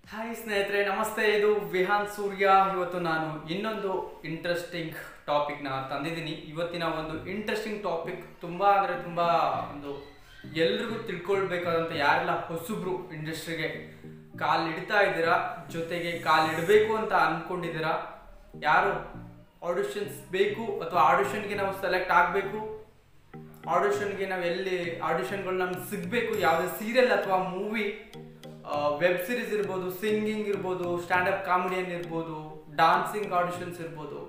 Hi ಸ್ನೇಹಿತರೆ, ನಮಸ್ತೆ. ಇದು ವಿಹಾನ್ ಸೂರ್ಯ. ಇವತ್ತು ನಾನು ಇನ್ನೊಂದು ಇಂಟ್ರೆಸ್ಟಿಂಗ್ ಟಾಪಿಕ್ನ ತಂದಿದ್ದೀನಿ. ಇವತ್ತಿನ ಒಂದು ಇಂಟ್ರೆಸ್ಟಿಂಗ್ ಟಾಪಿಕ್ ತುಂಬ ಅಂದರೆ ತುಂಬ ಒಂದು ಎಲ್ರಿಗೂ ತಿಳ್ಕೊಳ್ಬೇಕಾದಂಥ ಯಾರೆಲ್ಲ ಹೊಸಬ್ರು ಇಂಡಸ್ಟ್ರಿಗೆ ಕಾಲಿಡ್ತಾ ಇದ್ದೀರಾ, ಜೊತೆಗೆ ಕಾಲಿಡಬೇಕು ಅಂತ ಅಂದ್ಕೊಂಡಿದ್ದೀರಾ, ಯಾರು ಆಡಿಷನ್ಸ್ ಬೇಕು ಅಥವಾ ಆಡಿಷನ್ಗೆ ನಾವು ಸೆಲೆಕ್ಟ್ ಆಗಬೇಕು, ಆಡಿಷನ್ಗೆ ನಾವು ಎಲ್ಲಿ ಆಡಿಷನ್ಗಳು ನಮ್ಗೆ ಸಿಗಬೇಕು, ಯಾವುದೇ ಸೀರಿಯಲ್ ಅಥವಾ ಮೂವಿ, ವೆಬ್ ಸೀರೀಸ್ ಇರ್ಬೋದು, ಸಿಂಗಿಂಗ್ ಇರ್ಬೋದು, ಸ್ಟ್ಯಾಂಡಪ್ ಕಾಮಿಡಿಯನ್ ಇರ್ಬೋದು, ಡಾನ್ಸಿಂಗ್ ಆಡಿಷನ್ಸ್ ಇರ್ಬೋದು,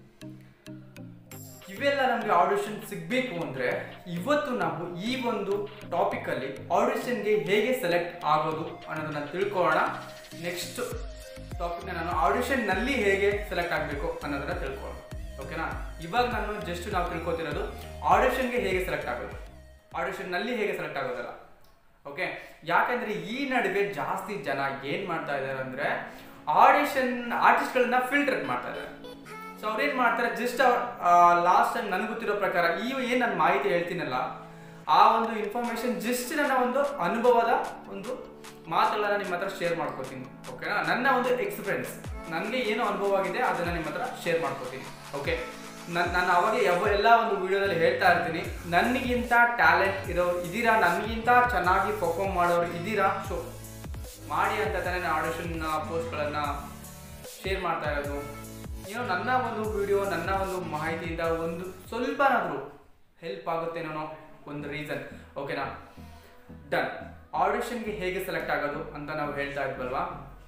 ಇವೆಲ್ಲ ನಮಗೆ ಆಡಿಷನ್ ಸಿಗಬೇಕು ಅಂದರೆ ಇವತ್ತು ನಾವು ಈ ಒಂದು ಟಾಪಿಕಲ್ಲಿ ಆಡಿಷನ್ಗೆ ಹೇಗೆ ಸೆಲೆಕ್ಟ್ ಆಗೋದು ಅನ್ನೋದನ್ನ ತಿಳ್ಕೊಳ್ಳೋಣ. ನೆಕ್ಸ್ಟ್ ಟಾಪಿಕ್ನ ನಾನು ಆಡಿಷನ್ನಲ್ಲಿ ಹೇಗೆ ಸೆಲೆಕ್ಟ್ ಆಗಬೇಕು ಅನ್ನೋದನ್ನ ತಿಳ್ಕೊಳ್ಳೋಣ. ಓಕೆನಾ? ಇವಾಗ ನಾವು ತಿಳ್ಕೊತಿರೋದು ಆಡಿಷನ್ಗೆ ಹೇಗೆ ಸೆಲೆಕ್ಟ್ ಆಗೋದು, ಆಡಿಷನ್ನಲ್ಲಿ ಹೇಗೆ ಸೆಲೆಕ್ಟ್ ಆಗೋದಲ್ಲ. ಓಕೆ, ಯಾಕಂದ್ರೆ ಈ ನಡುವೆ ಜಾಸ್ತಿ ಜನ ಏನ್ ಮಾಡ್ತಾ ಇದ್ದಾರೆ ಅಂದ್ರೆ ಆರ್ಟಿಸ್ಟ್ಗಳನ್ನ ಫಿಲ್ಟರ್ ಮಾಡ್ತಾ ಇದ್ದಾರೆ. ಸೊ ಅವ್ರೇನ್ ಮಾಡ್ತಾರೆ, ಜಸ್ಟ್ ಲಾಸ್ಟ್ ಟೈಮ್ ನನಗೆ ಗೊತ್ತಿರೋ ಪ್ರಕಾರ ಏನ್ ನಾನು ಮಾಹಿತಿ ಹೇಳ್ತೀನಲ್ಲ, ಆ ಒಂದು ಇನ್ಫಾರ್ಮೇಶನ್ ಜಸ್ಟ್ ನನ್ನ ಒಂದು ಅನುಭವದ ಒಂದು ಮಾತುಗಳನ್ನ ನಿಮ್ಮ ಹತ್ರ ಶೇರ್ ಮಾಡ್ಕೋತೀನಿ. ಓಕೆನಾ? ನನ್ನ ಒಂದು ಎಕ್ಸ್ಪೀರಿಯನ್ಸ್, ನನಗೆ ಏನು ಅನುಭವ ಆಗಿದೆ ಅದನ್ನ ನಿಮ್ಮ ಹತ್ರ ಶೇರ್ ಮಾಡ್ಕೋತೀನಿ. ಓಕೆ, ನಾನು ಅವಾಗ ಎಲ್ಲ ಒಂದು ವಿಡಿಯೋದಲ್ಲಿ ಹೇಳ್ತಾ ಇರ್ತೀನಿ, ನನಗಿಂತ ಟ್ಯಾಲೆಂಟ್ ಇರೋರು ಇದ್ದೀರಾ, ನನಗಿಂತ ಚೆನ್ನಾಗಿ ಪರ್ಫಾರ್ಮ್ ಮಾಡೋರು ಇದ್ದೀರಾ, ಸೊ ಮಾಡಿ ಅಂತ ತಾನೇ ನಾನು ಆಡಿಷನ್ ಪೋಸ್ಟ್ಗಳನ್ನು ಶೇರ್ ಮಾಡ್ತಾ ಇರೋದು. ಏನೋ ನನ್ನ ಒಂದು ವಿಡಿಯೋ, ನನ್ನ ಒಂದು ಮಾಹಿತಿಯಿಂದ ಒಂದು ಸ್ವಲ್ಪನಾದರೂ ಹೆಲ್ಪ್ ಆಗುತ್ತೆ ಅನ್ನೋ ಒಂದು ರೀಸನ್. ಓಕೆನಾ? ಡನ್. ಆಡಿಷನ್ಗೆ ಹೇಗೆ ಸೆಲೆಕ್ಟ್ ಆಗೋದು ಅಂತ ನಾವು ಹೇಳ್ತಾ ಇದ್ವಲ್ವಾ,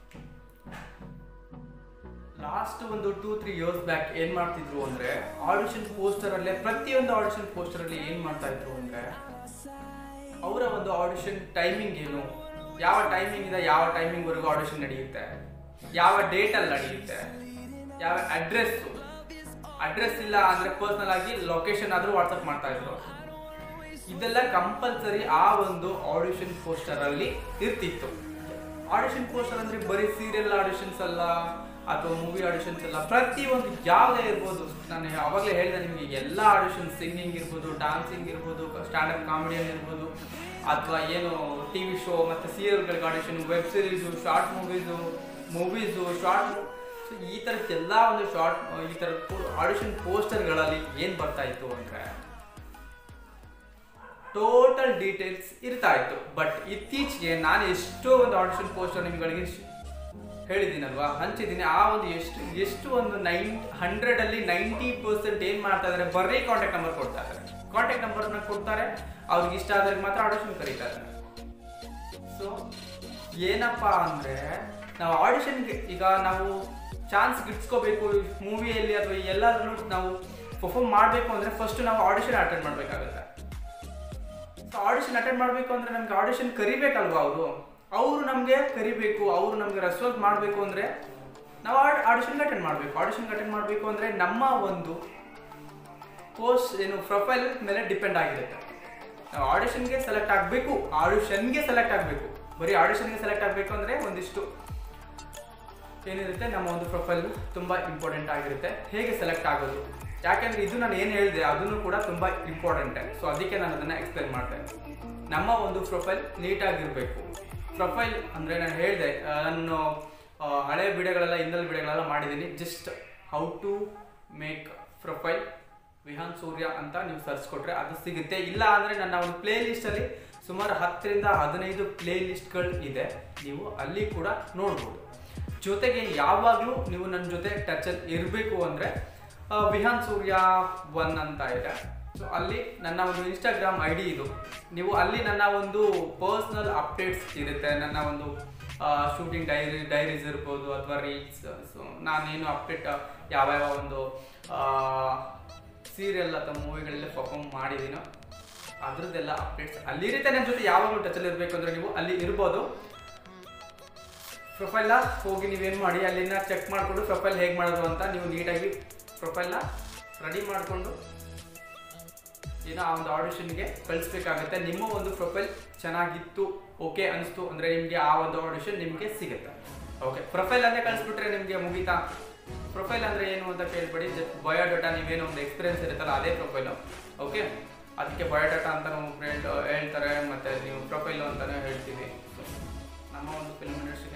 ಲಾಸ್ಟ್ ಒಂದು 2-3 ಇಯರ್ಸ್ ಬ್ಯಾಕ್ ಏನ್ ಮಾಡ್ತಿದ್ರು ಅಂದ್ರೆ ಆಡಿಷನ್ ಪೋಸ್ಟರ್ ಅಲ್ಲೇ, ಪ್ರತಿಯೊಂದು ಆಡಿಷನ್ ಪೋಸ್ಟರ್ ಅಲ್ಲಿ ಏನ್ ಮಾಡ್ತಾ ಇದ್ರು ಅಂದ್ರೆ ಅವರ ಒಂದು ಆಡಿಷನ್ ಟೈಮಿಂಗ್ ಏನು, ಯಾವ ಟೈಮಿಂಗ್ ಇಂದ ಯಾವ ಟೈಮಿಂಗ್ ವರೆಗೂ ಆಡಿಷನ್ ನಡೆಯುತ್ತೆ, ಯಾವ ಡೇಟ್ ಅಲ್ಲಿ ನಡೆಯುತ್ತೆ, ಯಾವ ಅಡ್ರೆಸ್ ಇಲ್ಲ ಅಂದ್ರೆ ಪರ್ಸನಲ್ ಆಗಿ ಲೊಕೇಶನ್ ಆದ್ರೂ ವಾಟ್ಸಪ್ ಮಾಡ್ತಾ ಇದ್ರು. ಇದೆಲ್ಲ ಕಂಪಲ್ಸರಿ ಆ ಒಂದು ಆಡಿಷನ್ ಪೋಸ್ಟರ್ ಅಲ್ಲಿ ಇರ್ತಿತ್ತು. ಆಡಿಷನ್ ಪೋಸ್ಟರ್ ಅಂದ್ರೆ ಬರೀ ಸೀರಿಯಲ್ ಆಡಿಷನ್ಸ್ ಅಲ್ಲ ಅಥವಾ ಮೂವಿ ಆಡಿಷನ್ಸ್ ಅಲ್ಲ, ಪ್ರತಿಯೊಂದು ಯಾವುದೇ ಇರ್ಬೋದು. ನಾನು ಅವಾಗಲೇ ಹೇಳಿದೆ ನಿಮಗೆ, ಎಲ್ಲ ಆಡಿಷನ್, ಸಿಂಗಿಂಗ್ ಇರ್ಬೋದು, ಡಾನ್ಸಿಂಗ್ ಇರ್ಬೋದು, ಸ್ಟ್ಯಾಂಡಪ್ ಕಾಮಿಡಿಯನ್ ಇರ್ಬೋದು, ಅಥವಾ ಏನು ಟಿವಿ ಶೋ ಮತ್ತು ಸೀರಿಯಲ್ಗಳಿಗೆ audition, web series, short movies, short, so ಈ ಥರದ್ದೆಲ್ಲ ಒಂದು ಈ ಥರ ಆಡಿಷನ್ ಪೋಸ್ಟರ್ಗಳಲ್ಲಿ ಏನು ಬರ್ತಾ ಇತ್ತು ಅಂದರೆ ಟೋಟಲ್ ಡೀಟೇಲ್ಸ್ ಇರ್ತಾ ಇತ್ತು. ಬಟ್ ಇತ್ತೀಚೆಗೆ ನಾನು ಎಷ್ಟೋ ಒಂದು ಆಡಿಷನ್ ಪೋಸ್ಟರ್ ನಿಮ್ಗಳಿಗೆ ಹೇಳಿದ್ದೀನಲ್ವಾ, ಹಂಚಿದ್ದೀನಿ. ಆ ಒಂದು ಎಷ್ಟು ಒಂದು 100 90% ಏನು ಮಾಡ್ತಾ ಇದ್ದಾರೆ, ಬರೀ ಕಾಂಟ್ಯಾಕ್ಟ್ ನಂಬರ್ ಕೊಡ್ತಾ ಇದ್ದಾರೆ. ಕಾಂಟ್ಯಾಕ್ಟ್ ನಂಬರ್ನ ಕೊಡ್ತಾರೆ, ಅವ್ರಿಗೆ ಇಷ್ಟ ಆದ್ರೆ ಮಾತ್ರ ಆಡಿಷನ್ ಕರೀತಾರೆ. ಸೊ ಏನಪ್ಪಾ ಅಂದರೆ ನಾವು ಆಡಿಷನ್ಗೆ ಈಗ ನಾವು ಚಾನ್ಸ್ ಗಿಟ್ಸ್ಕೋಬೇಕು ಮೂವಿಯಲ್ಲಿ ಅಥವಾ ಎಲ್ಲಾದ್ರೂ ನಾವು ಪರ್ಫಾರ್ಮ್ ಮಾಡಬೇಕು ಅಂದರೆ ಫಸ್ಟ್ ನಾವು ಆಡಿಷನ್ ಅಟೆಂಡ್ ಮಾಡಬೇಕಾಗುತ್ತೆ. ಸೊ ಆಡಿಷನ್ ಅಟೆಂಡ್ ಮಾಡಬೇಕು ಅಂದರೆ ನಮ್ಗೆ ಆಡಿಷನ್ ಕರಿಬೇಕಲ್ವಾ, ಅವರು ನಮಗೆ ಕರಿಬೇಕು, ಅವರು ನಮಗೆ ರೆಸ್ಪಾನ್ಸ್ ಮಾಡಬೇಕು ಅಂದರೆ ನಾವು ಆಡಿಷನ್ಗೆ ಅಟೆಂಡ್ ಮಾಡಬೇಕು. ಆಡಿಷನ್ಗೆ ಅಟೆಂಡ್ ಮಾಡಬೇಕು ಅಂದರೆ ನಮ್ಮ ಒಂದು ಪೋಸ್ಟ್ ಏನು ಪ್ರೊಫೈಲ್ ಮೇಲೆ ಡಿಪೆಂಡ್ ಆಗಿರುತ್ತೆ. ನಾವು ಆಡಿಷನ್ಗೆ ಸೆಲೆಕ್ಟ್ ಆಗಬೇಕು, ಬರೀ ಆಡಿಷನ್ಗೆ ಸೆಲೆಕ್ಟ್ ಆಗಬೇಕು ಅಂದರೆ ಒಂದಿಷ್ಟು ಏನಿರುತ್ತೆ, ನಮ್ಮ ಒಂದು ಪ್ರೊಫೈಲ್ ತುಂಬ ಇಂಪಾರ್ಟೆಂಟ್ ಆಗಿರುತ್ತೆ. ಹೇಗೆ ಸೆಲೆಕ್ಟ್ ಆಗೋದು, ಯಾಕೆಂದರೆ ಇದು ನಾನು ಏನು ಹೇಳಿದೆ ಅದನ್ನು ಕೂಡ ತುಂಬ ಇಂಪಾರ್ಟೆಂಟ್. ಸೊ ಅದಕ್ಕೆ ನಾನು ಅದನ್ನು ಎಕ್ಸ್ಪ್ಲೇನ್ ಮಾಡ್ತೇನೆ. ನಮ್ಮ ಒಂದು ಪ್ರೊಫೈಲ್ ನೀಟಾಗಿರಬೇಕು. ಪ್ರೊಫೈಲ್ ಅಂದರೆ ನಾನು ಹೇಳಿದೆ, ನಾನು ಹಳೆ ವಿಡಿಯೋಗಳೆಲ್ಲ, ಹಿಂದಲ್ ವಿಡಿಯೋಗಳೆಲ್ಲ ಮಾಡಿದ್ದೀನಿ. Just how to make profile Vihaan Surya ಅಂತ ನೀವು ಸರ್ಚ್ ಕೊಟ್ಟರೆ ಅದು ಸಿಗುತ್ತೆ. ಇಲ್ಲ ಅಂದರೆ ನನ್ನ ಒಂದು ಪ್ಲೇ ಲಿಸ್ಟಲ್ಲಿ ಸುಮಾರು 10ರಿಂದ 15 ಪ್ಲೇ ಲಿಸ್ಟ್ಗಳು ಇದೆ, ನೀವು ಅಲ್ಲಿ ಕೂಡ ನೋಡ್ಬೋದು. ಜೊತೆಗೆ ಯಾವಾಗಲೂ ನೀವು ನನ್ನ ಜೊತೆ ಟಚಲ್ಲಿ ಇರಬೇಕು ಅಂದರೆ ವಿಹಾನ್ ಸೂರ್ಯ 1 ಅಂತ ಇದೆ. ಸೊ ಅಲ್ಲಿ ನನ್ನ ಒಂದು ಇನ್ಸ್ಟಾಗ್ರಾಮ್ ID ಇದು. ನೀವು ಅಲ್ಲಿ ನನ್ನ ಒಂದು ಪರ್ಸ್ನಲ್ ಅಪ್ಡೇಟ್ಸ್ ಇರುತ್ತೆ, ನನ್ನ ಒಂದು ಶೂಟಿಂಗ್ ಡೈರೀಸ್ ಇರ್ಬೋದು ಅಥವಾ ರೀಲ್ಸ್. ಸೊ ನಾನೇನು ಅಪ್ಡೇಟ್ ಯಾವ್ಯಾವ ಒಂದು ಸೀರಿಯಲ್ ಅಥವಾ ಮೂವಿಗಳಲ್ಲಿ ಪರ್ಫಾರ್ಮ್ ಮಾಡಿದ್ದೀನೋ ಅದ್ರದ್ದೆಲ್ಲ ಅಪ್ಡೇಟ್ಸ್ ಅಲ್ಲಿರುತ್ತೆ. ನನ್ನ ಜೊತೆ ಯಾವಾಗಲೂ ಟಚಲ್ಲಿ ಇರಬೇಕು ಅಂದರೆ ನೀವು ಅಲ್ಲಿ ಇರ್ಬೋದು. ಪ್ರೊಫೈಲ್ನ ಹೋಗಿ ನೀವೇನು ಮಾಡಿ ಅಲ್ಲಿನ ಚೆಕ್ ಮಾಡಿಕೊಂಡು ಪ್ರೊಫೈಲ್ ಹೇಗೆ ಮಾಡೋದು ಅಂತ ನೀವು ನೀಟಾಗಿ ಪ್ರೊಫೈಲ್ನ ರೆಡಿ ಮಾಡಿಕೊಂಡು ಏನೋ ಆ ಒಂದು ಆಡಿಷನ್ಗೆ ಕಳಿಸ್ಬೇಕಾಗುತ್ತೆ. ನಿಮ್ಮ ಒಂದು ಪ್ರೊಫೈಲ್ ಚೆನ್ನಾಗಿತ್ತು, ಓಕೆ ಅನಿಸ್ತು ಅಂದರೆ ನಿಮಗೆ ಆ ಒಂದು ಆಡಿಷನ್ ನಿಮಗೆ ಸಿಗುತ್ತೆ. ಓಕೆ, ಪ್ರೊಫೈಲ್ ಅಂದರೆ ಕಳಿಸ್ಬಿಟ್ರೆ ನಿಮಗೆ ಮುಗೀತಾ? ಪ್ರೊಫೈಲ್ ಅಂದರೆ ಏನು ಅಂತ ಕೇಳ್ಬೇಡಿ, ಬಯೋಡಾಟಾ, ನೀವೇನೋ ಒಂದು ಎಕ್ಸ್ಪೀರಿಯನ್ಸ್ ಇರುತ್ತಲ್ಲ ಅದೇ ಪ್ರೊಫೈಲು. ಓಕೆ, ಅದಕ್ಕೆ ಬಯೋಡಾಟಾ ಅಂತ ನಮ್ಮ ಫ್ರೆಂಡ್ ಹೇಳ್ತಾರೆ, ಮತ್ತು ನೀವು ಪ್ರೊಫೈಲು ಅಂತಲೇ ಹೇಳ್ತೀವಿ. ನಮ್ಮ ಒಂದು ಫಿಲ್ಮ್ ಇಂಡಸ್ಟ್ರಿಗೆ ನಾವು ಪ್ರೊಫೈಲ್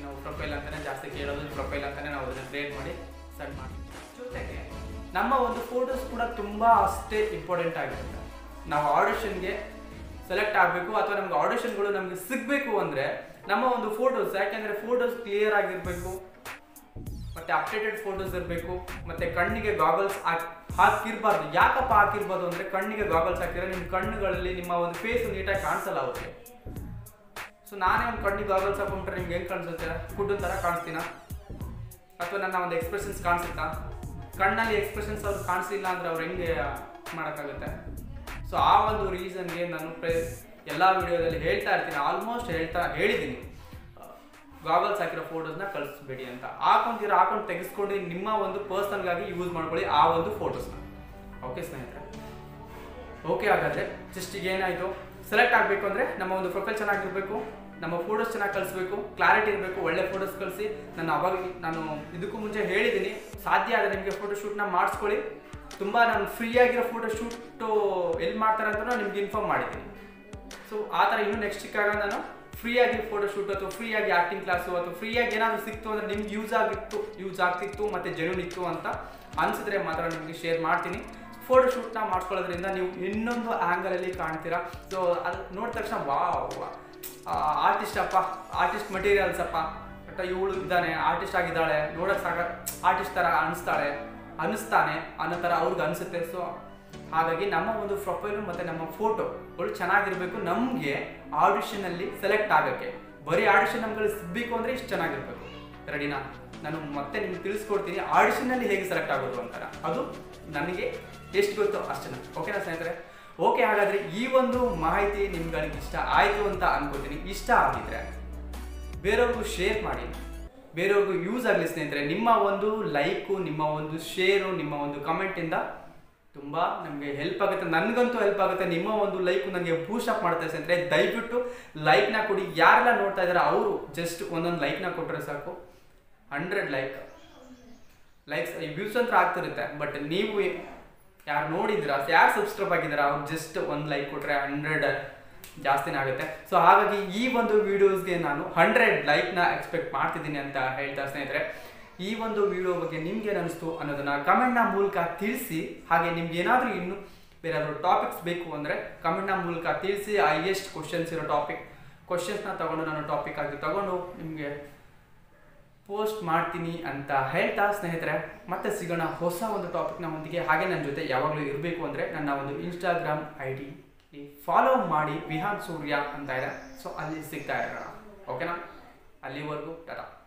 ಪ್ರೊಫೈಲ್ ಅಂತಲೇ ಜಾಸ್ತಿ ಕೇಳೋದು, ಪ್ರೊಫೈಲ್ ಅಂತಲೇ ನಾವು ಅದನ್ನು ಕ್ರಿಯೇಟ್ ಮಾಡಿ ಸೆಂಡ್ ಮಾಡ್ತೀವಿ. ಜೊತೆಗೆ ನಮ್ಮ ಒಂದು ಫೋಟೋಸ್ ಕೂಡ ತುಂಬ ಅಷ್ಟೇ ಇಂಪಾರ್ಟೆಂಟ್ ಆಗಿರುತ್ತೆ. ನಾವು ಆಡಿಷನ್ಗೆ ಸೆಲೆಕ್ಟ್ ಆಗಬೇಕು ಅಥವಾ ನಮ್ಗೆ ಆಡಿಷನ್ಗಳು ನಮಗೆ ಸಿಗಬೇಕು ಅಂದರೆ ನಮ್ಮ ಒಂದು ಫೋಟೋಸ್, ಯಾಕೆಂದರೆ ಫೋಟೋಸ್ ಕ್ಲಿಯರ್ ಆಗಿರಬೇಕು, ಮತ್ತು ಅಪ್ಡೇಟೆಡ್ ಫೋಟೋಸ್ ಇರಬೇಕು, ಮತ್ತು ಕಣ್ಣಿಗೆ ಗಾಗಲ್ಸ್ ಹಾಕಿರ್ಬಾರ್ದು. ಯಾಕಪ್ಪ ಹಾಕಿರ್ಬಾರ್ದು ಅಂದರೆ ಕಣ್ಣಿಗೆ ಗಾಗಲ್ಸ್ ಹಾಕಿದ್ರೆ ನಿಮ್ಮ ಕಣ್ಣುಗಳಲ್ಲಿ ನಿಮ್ಮ ಒಂದು ಫೇಸ್ ನೀಟಾಗಿ ಕಾಣಿಸಲ್ಲ ಅವ್ರಿಗೆ. ಸೊ ನಾನೇ ಒಂದು ಕಣ್ಣಿಗೆ ಗಾಗಲ್ಸ್ ಹಾಕೊಂಡ್ರೆ ನಿಮ್ಗೆ ಹೆಂಗೆ ಕಾಣಿಸುತ್ತೆ? ಫುಡ್ ಥರ ಕಾಣಿಸ್ತೀನ ಅಥವಾ ನನ್ನ ಒಂದು ಎಕ್ಸ್ಪ್ರೆಷನ್ಸ್ ಕಾಣಿಸುತ್ತಾ? ಕಣ್ಣಲ್ಲಿ ಎಕ್ಸ್ಪ್ರೆಷನ್ಸ್ ಅವ್ರು ಕಾಣಿಸಿಲ್ಲ ಅಂದರೆ ಅವ್ರು ಹೆಂಗೆ ಮಾಡೋಕ್ಕಾಗುತ್ತೆ? ಸೊ ಆ ಒಂದು ರೀಸನ್ಗೆ ನಾನು ಎಲ್ಲ ವಿಡಿಯೋದಲ್ಲಿ ಹೇಳ್ತಾ ಇರ್ತೀನಿ, ಆಲ್ಮೋಸ್ಟ್ ಹೇಳಿದ್ದೀನಿ, ಗಾಗಲ್ಸ್ ಹಾಕಿರೋ ಫೋಟೋಸ್ನ ಕಳಿಸ್ಬೇಡಿ ಅಂತ. ಹಾಕೊಂಡು ತೆಗೆಸ್ಕೊಂಡು ನಿಮ್ಮ ಒಂದು ಪರ್ಸನಲ್ಗಾಗಿ ಯೂಸ್ ಮಾಡ್ಕೊಳ್ಳಿ ಆ ಒಂದು ಫೋಟೋಸ್ನ. ಓಕೆ ಸ್ನೇಹಿತರೆ, ಓಕೆ. ಹಾಗಾದರೆ ಜಸ್ಟ್ ಈಗ ಏನಾಯಿತು, ಸೆಲೆಕ್ಟ್ ಆಗಬೇಕು ಅಂದರೆ ನಮ್ಮ ಒಂದು ಪ್ರೊಫೈಲ್ ಚೆನ್ನಾಗಿರಬೇಕು, ನಮ್ಮ ಫೋಟೋಸ್ ಚೆನ್ನಾಗಿ ಕಳಿಸ್ಬೇಕು, ಕ್ಲಾರಿಟಿ ಇರಬೇಕು, ಒಳ್ಳೆ ಫೋಟೋಸ್ ಕಳಿಸಿ. ನಾನು ಇದಕ್ಕೂ ಮುಂಚೆ ಹೇಳಿದ್ದೀನಿ, ಸಾಧ್ಯ ಆದರೆ ನಿಮಗೆ ಫೋಟೋಶೂಟ್ನ ಮಾಡಿಸ್ಕೊಳ್ಳಿ. ತುಂಬ ನಾನು ಫ್ರೀಯಾಗಿರೋ ಫೋಟೋಶೂಟು ಎಲ್ಲಿ ಮಾಡ್ತಾರೆ ಅಂತ ನಿಮ್ಗೆ ಇನ್ಫಾರ್ಮ್ ಮಾಡಿದ್ದೀನಿ. ಸೊ ಆ ಥರ ಇನ್ನೂ ನೆಕ್ಸ್ಟ್ ಸಿಕ್ಕಾಗ ನಾನು ಫ್ರೀಯಾಗಿ ಫೋಟೋಶೂಟ್ ಅಥವಾ ಫ್ರೀಯಾಗಿ ಆ್ಯಕ್ಟಿಂಗ್ ಕ್ಲಾಸು ಅಥವಾ ಫ್ರೀಯಾಗಿ ಏನಾದರೂ ಸಿಕ್ತು ಅಂದರೆ ನಿಮ್ಗೆ ಯೂಸ್ ಆಗ್ತಿತ್ತು ಮತ್ತು ಜೆನ್ಯೂನ್ ಇತ್ತು ಅಂತ ಅನಿಸಿದ್ರೆ ಮಾತ್ರ ನಿಮಗೆ ಶೇರ್ ಮಾಡ್ತೀನಿ. ಫೋಟೋಶೂಟ್ನ ಮಾಡಿಸ್ಕೊಳ್ಳೋದ್ರಿಂದ ನೀವು ಇನ್ನೊಂದು ಆ್ಯಂಗಲಲ್ಲಿ ಕಾಣ್ತೀರಾ. ಸೊ ಅದು ನೋಡಿದ ತಕ್ಷಣ ವಾವ್, ಆರ್ಟಿಸ್ಟ್ ಮಟೀರಿಯಲ್ಸ್ ಅಪ್ಪ, ಇವಳು ಇದ್ದಾನೆ, ಆರ್ಟಿಸ್ಟ್ ಆಗಿದ್ದಾಳೆ, ನೋಡೋಕ್ಕೆ ಆರ್ಟಿಸ್ಟ್ ಥರ ಅನ್ನಿಸ್ತಾನೆ ಅನ್ನೋ ಥರ ಅವ್ರಿಗೆ ಅನಿಸುತ್ತೆ. ಸೊ ಹಾಗಾಗಿ ನಮ್ಮ ಒಂದು ಪ್ರೊಫೈಲು ಮತ್ತು ನಮ್ಮ ಫೋಟೋಗಳು ಚೆನ್ನಾಗಿರಬೇಕು ನಮಗೆ ಆಡಿಷನಲ್ಲಿ ಸೆಲೆಕ್ಟ್ ಆಗೋಕ್ಕೆ. ಬರೀ ಆಡಿಷನ್ ನಮ್ಗಳು ಸಿಗಬೇಕು ಅಂದರೆ ಇಷ್ಟು ಚೆನ್ನಾಗಿರ್ಬೇಕು. ರೆಡಿನಾ? ನಾನು ಮತ್ತೆ ನಿಮ್ಗೆ ತಿಳಿಸ್ಕೊಡ್ತೀನಿ ಆಡಿಷನಲ್ಲಿ ಹೇಗೆ ಸೆಲೆಕ್ಟ್ ಆಗೋದು ಅಂತಾರೆ. ಅದು ನನಗೆ ಎಷ್ಟು ಗೊತ್ತೋ ಅಷ್ಟೇ. ಓಕೆನಾ ಸ್ನೇಹಿತರೆ? ಓಕೆ, ಹಾಗಾದರೆ ಈ ಒಂದು ಮಾಹಿತಿ ನಿಮ್ಗಳಿಗೆ ಇಷ್ಟ ಆಯಿತು ಅಂತ ಅನ್ಕೋತೀನಿ. ಇಷ್ಟ ಆಗಿದ್ರೆ ಬೇರೆಯವ್ರಿಗೂ ಶೇರ್ ಮಾಡಿ, ಬೇರೆಯವ್ರಿಗೂ ಯೂಸ್ ಆಗಲಿ ಸ್ನೇಹಿತರೆ. ನಿಮ್ಮ ಒಂದು ಲೈಕು, ನಿಮ್ಮ ಒಂದು ಶೇರು, ನಿಮ್ಮ ಒಂದು ಕಮೆಂಟಿಂದ ತುಂಬ ನಮಗೆ ಹೆಲ್ಪ್ ಆಗುತ್ತೆ. ನನಗಂತೂ ಹೆಲ್ಪ್ ಆಗುತ್ತೆ. ನಿಮ್ಮ ಒಂದು ಲೈಕು ನನಗೆ ಬೂಸ್ಟ್ ಅಪ್ ಮಾಡ್ತಾ ಸ್ನೇಹಿತರೆ. ದಯವಿಟ್ಟು ಲೈಕ್ನ ಕೊಡಿ. ಯಾರೆಲ್ಲ ನೋಡ್ತಾ ಇದ್ದಾರೆ ಅವರು ಜಸ್ಟ್ ಒಂದೊಂದು ಲೈಕ್ನ ಕೊಟ್ಟರೆ ಸಾಕು. 100 ಲೈಕ್ಸ್ ವ್ಯೂಸ್ ಅಂತ ಆಗ್ತಿರುತ್ತೆ. ಬಟ್ ನೀವು ಯಾರು ನೋಡಿದ್ದೀರಾ, ಯಾರು ಸಬ್ಸ್ಕ್ರೈಬ್ ಆಗಿದ್ದೀರಾ, ಅವ್ರು ಜಸ್ಟ್ ಒಂದು ಲೈಕ್ ಕೊಟ್ಟರೆ 100 ಜಾಸ್ತಿನೇ ಆಗುತ್ತೆ. ಸೊ ಹಾಗಾಗಿ ಈ ಒಂದು ವೀಡಿಯೋಸ್ಗೆ ನಾನು 100 ಲೈಕ್ನ ಎಕ್ಸ್ಪೆಕ್ಟ್ ಮಾಡ್ತಿದ್ದೀನಿ ಅಂತ ಹೇಳ್ತಾ ಸ್ನೇಹಿತರೆ. ಈ ಒಂದು ವಿಡಿಯೋ ಬಗ್ಗೆ ನಿಮ್ಗೆ ಏನಿಸ್ತು ಅನ್ನೋದನ್ನು ಕಮೆಂಟ್ನ ಮೂಲಕ ತಿಳಿಸಿ. ಹಾಗೆ ನಿಮ್ಗೆ ಏನಾದರೂ ಇನ್ನೂ ಬೇರೆ ಯಾವ್ದಾದ್ರು ಟಾಪಿಕ್ಸ್ ಬೇಕು ಅಂದರೆ ಕಮೆಂಟ್ನ ಮೂಲಕ ತಿಳಿಸಿ. ಹೈಯೆಸ್ಟ್ ಕ್ವಶನ್ಸ್ ಇರೋ ಕ್ವಶನ್ಸ್ನ ತಗೊಂಡು ನಾನು ಟಾಪಿಕ್ ಆಗಿ ತಗೊಂಡು ನಿಮಗೆ ಪೋಸ್ಟ್ ಮಾಡ್ತೀನಿ ಅಂತ ಹೇಳ್ತಾ ಸ್ನೇಹಿತರೆ, ಮತ್ತೆ ಸಿಗೋಣ ಹೊಸ ಒಂದು ಟಾಪಿಕ್ನ ಒಂದಿಗೆ. ಹಾಗೆ ನನ್ನ ಜೊತೆ ಯಾವಾಗಲೂ ಇರಬೇಕು ಅಂದರೆ ನನ್ನ ಒಂದು ಇನ್ಸ್ಟಾಗ್ರಾಮ್ ID ಫಾಲೋ ಮಾಡಿ, ವಿಹಾನ್ ಸೂರ್ಯ ಅಂತ ಇದೆ. ಸೊ ಅಲ್ಲಿ ಸಿಗ್ತಾ ಇರೋಣ. ಓಕೆನಾ? ಅಲ್ಲಿವರೆಗೂ ಟಾಟಾ.